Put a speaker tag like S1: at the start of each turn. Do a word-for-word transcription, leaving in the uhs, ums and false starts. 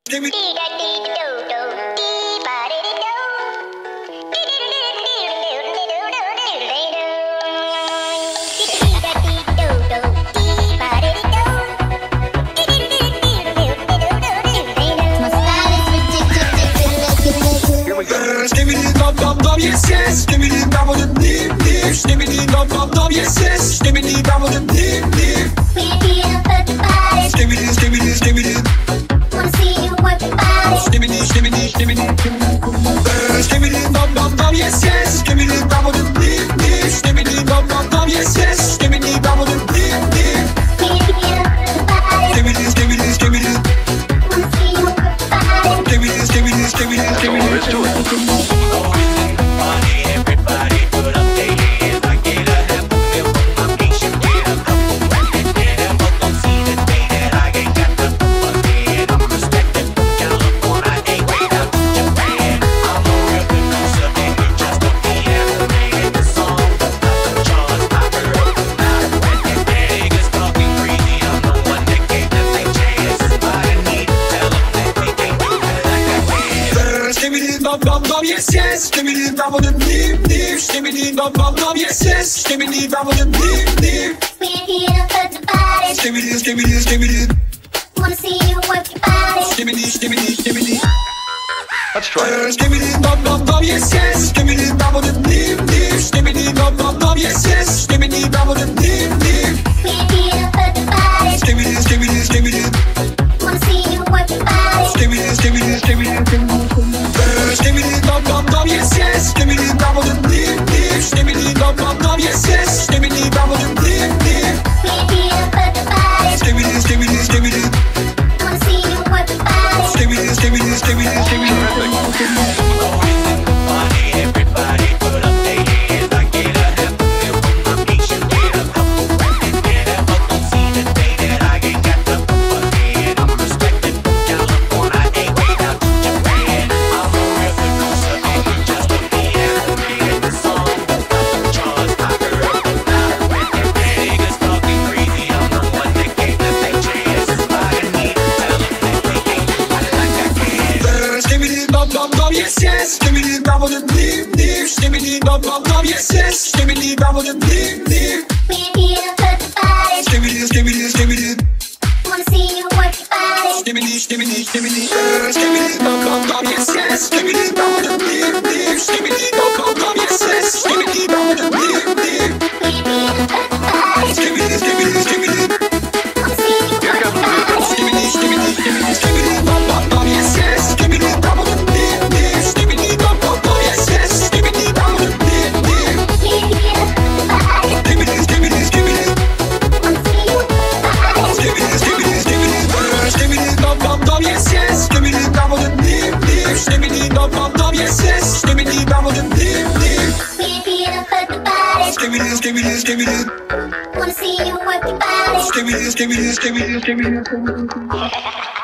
S1: Yes, yes, give me the double the deep, deep. Give me the double, double, yes, yes. Give me the double the deep, deep.
S2: We need to put the body.
S1: Give me this, give me this, give me this.
S2: Wanna see you work your body.
S1: Give me this, give me this, give me this. Give me the double, double, yes, yes. Give me the double the deep, deep. Give me the double, double, yes, yes. Give me the double the deep, deep.
S2: We need to put the body.
S1: Give me this, give me this, give me this.
S2: Wanna see you work your body.
S1: Give me this, give me this, give me this, give me this. Yes, yes, give me the double the deep, deep. Give me the double, double, yes, yes. Give me the double the deep, deep.
S2: We need to put the body.
S1: Give me this, give me this, give me this.
S2: Wanna see you work your body.
S1: Give me this, give me this, give me this.
S3: Let's try it.
S1: Give me the double, double, yes, yes. Give me the double the deep, deep. Give me the double, double, yes, yes. Give me the double the deep, deep.
S2: We need to put the body.
S1: Give me this, give me this, give me this.
S2: Wanna see you work your body.
S1: Give me this, give me this, give me this. Give me the double, double, yes, yes. Give me the double the deep, deep. Give me the double, double, yes, yes. Give me the double the deep, deep.
S2: We need to put the body.
S1: Give me this, give me this, give me this.
S2: Wanna see you work your body.
S1: Give me this, give me this, give me this, give me this. Yes, yes, give me the double the deep, deep. Give me the double, double, yes, yes. Give me the double the deep, deep.
S2: We need to put the body.
S1: Give me this, give me this, give me this.
S2: Wanna see you work your body.
S1: Give me this, give me this, give me this. Give me the double, double, yes, yes. Give me the double the deep, deep. Give me the double, double, yes, yes. Give me the double the deep, deep.
S2: We need to put the body.
S1: Give me this, give me this, give me this.
S2: Wanna see you work your body.
S1: Give me this, give me this, give me this. Give me the double, double, yes, yes. Give me the double the deep, deep. Give me the double, double, yes, yes. Give me the double the deep, deep.
S2: We need to put the body.
S1: Give me this, give me this, give me this.
S2: Wanna see you work your body.
S1: Give me this, give me this, give me this. Give me the double, double, yes, yes. Give me the double the deep, deep. Give me the double, double, yes, yes. Give me the double the deep, deep.
S2: We need to put the body.
S1: Give me this, give me this, give me this.
S2: Wanna see you work your body.
S1: Give me this, give me this, give me this, give me this.